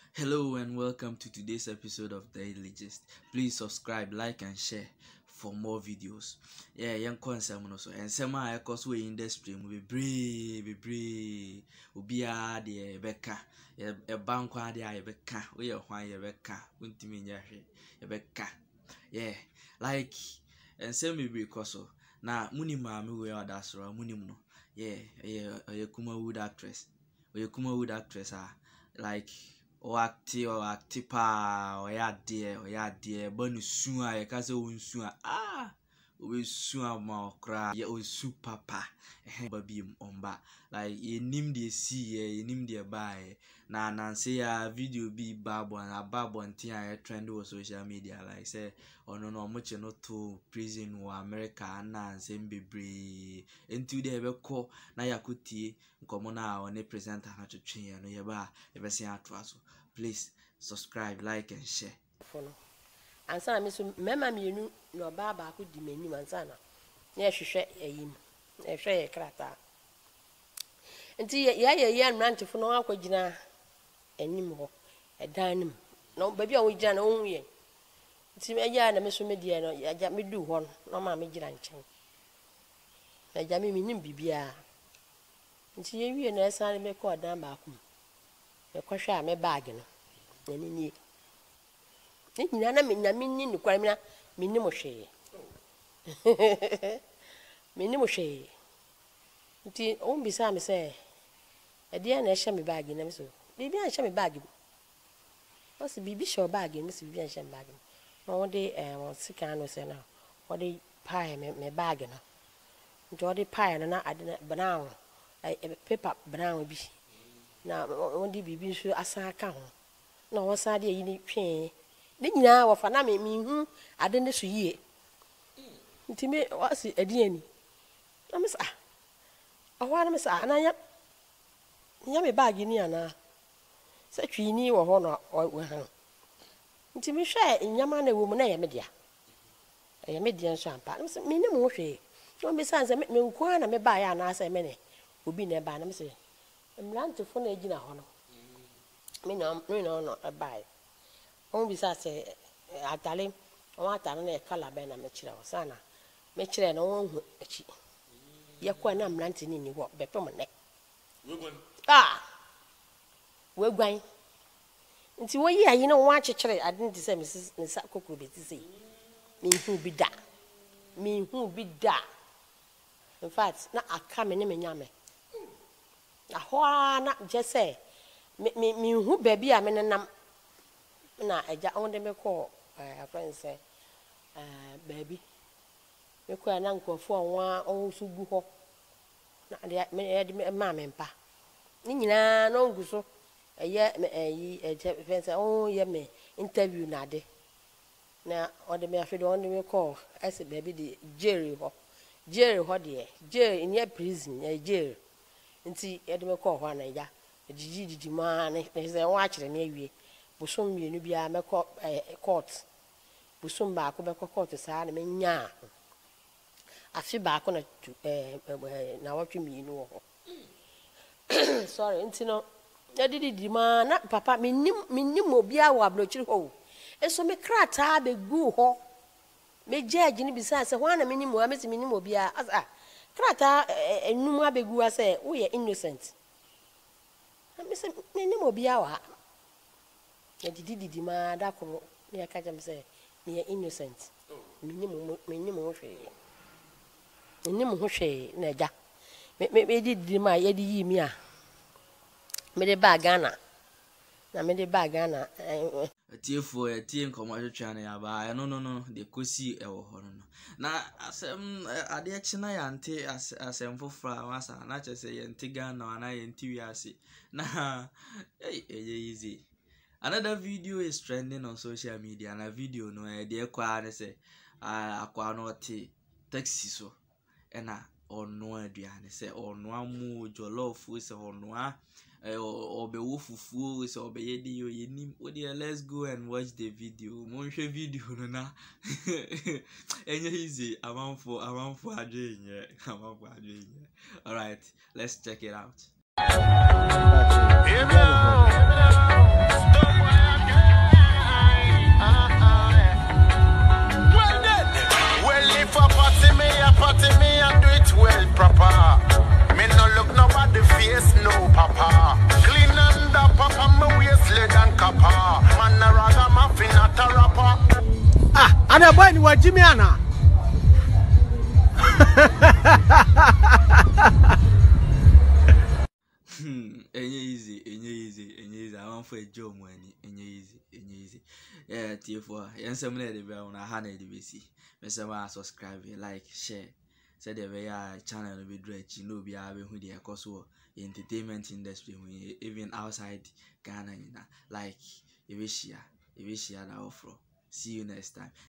Hello and welcome to today's episode of Daily Gist. Please subscribe, like, and share for more videos. Yeah, young concern also. And some I cause we industry we be ubia de beka. A bank one de I beka. We are why you beka. Untimi beka. Yeah, like and some me because na muni mami we are that's right. Muni no. Yeah, Kuma Wood actress. We Kuma Wood actress are like or acti pa or ya dear bonu sua ya kase unsua we sua ma okra ya o super pa babi omba like enim de see enim de buy na say ya video bi babo ntia ya trend on social media like say ono no mo no to prison or America na nsem bebre enti de be ko na yakutie nkomo na one presenter na twetwe ya no ye ba e be se atwa so. Please subscribe, like, and share. And some miss Mamma Munu no Baba could dimenu and sana. Yes, she share a share a crata. And tea, young man to phone out with Jina anymore. A dining. No, baby, I will Jan only. See me, ya, and Miss Mediano, ya jam me do one, no mammy Jiranching. I jammy me bibia. And see you and I say, me call down back. A question me bagging. Any nana minni no kwamina minni mo hwe minni mo hwe nti o mbisa me se e dia na ehye me bag na me so bibi an hye me bag o se bibi show bag me se bibi an hye me bag no de won sika no se na o de pie me bag na nti o de pie na ade na brown paper brown bi na o de bibi so asan ka ho na wo sa de yi ni twen ni nyina wo fa na me hu ade ne so yie nti me wasi adi ani na me sa awa na me sa na nya me bag ni ana sa twi ni wo ho no wo han nti me hwe nyama na wo mu na ye me dia nso ampa na me ni mo hwe no me sa me nko na me ba ya na sa me ne obi na ba na me se mlantefo na agina ho no me no buy. On bisa say atale on atale na kala be na me kire o sana me kire na won hu achi ye kwa na mlanti ni ni wo be pem ne wegwan nti wo yi ayi na won akekere ade nti say me sa kokoro be ti say me hu bi da in fact na aka me ne me nyame aho na je say me hu baby a me nam na eja on de me call friend say baby me ko na nkofo onwa on so gu ho na de me ma me mpa ni nyina no nguso eye eja friend say on ye me interview na de na o de me afede on de me call ese baby de Jerry ho de Jerry in your prison Jerry nti e de me call ho na eja didi ma ne se won akire na awie bosom mienu bia me court bosom ba ko be court sa na me nya afi ba ko na watwe mienu ho sorry nti no didi ma na papa minnim obi a wa blochiri ho eso me krata be gu ho me judge ni bisa se ho na minnim o amesi minnim obi a krata enum abegu ase wo ye innocent me say me ni mo bia wa e didi ma da ko me ka jam say me innocent me ni mo hwe na ja me didi ma ye di yi mi a me de ba Ghana na me de ba Ghana tie nkomo atwetwa na ya ba no de kosi ewo ho no na asem ade achi na ya nte asem fofra masa na che se yente Ghana na yente wiase na easy. Another video is trending on social media na video no de kwa ne se akwa no te taxi so na ono aduane se ono amu jollof se ono obewo fufuo se obeyedi yo yenim odi let's go and watch the video monhwe video no na enye easy amanfo adwenye all right, let's check it out. no papa. Clean under papa, my waist lead and kappa. Man, a ragamuffin at a rapper. Ah, and a boy, you are Jimmy Anna. Easy. I want for a job money. Easy. Yeah, T4. And some lady be on a 100 BC. Mesama subscribe, like, share. Said the way channel will be dread. You know, be having who they are cause entertainment industry, even outside Ghana, like, if we share that offer. See you next time.